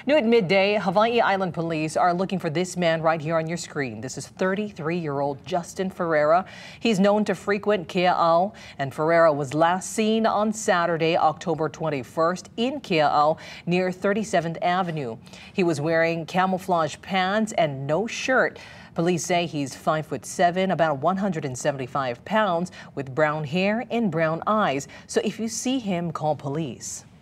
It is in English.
New at midday, Hawaii Island police are looking for this man right here on your screen. This is 33-year-old Justin Ferreira. He's known to frequent Kea'au, and Ferreira was last seen on Saturday, October 21st in Kea'au near 37th Avenue. He was wearing camouflage pants and no shirt. Police say he's 5'7", about 175 pounds, with brown hair and brown eyes. So if you see him, call police.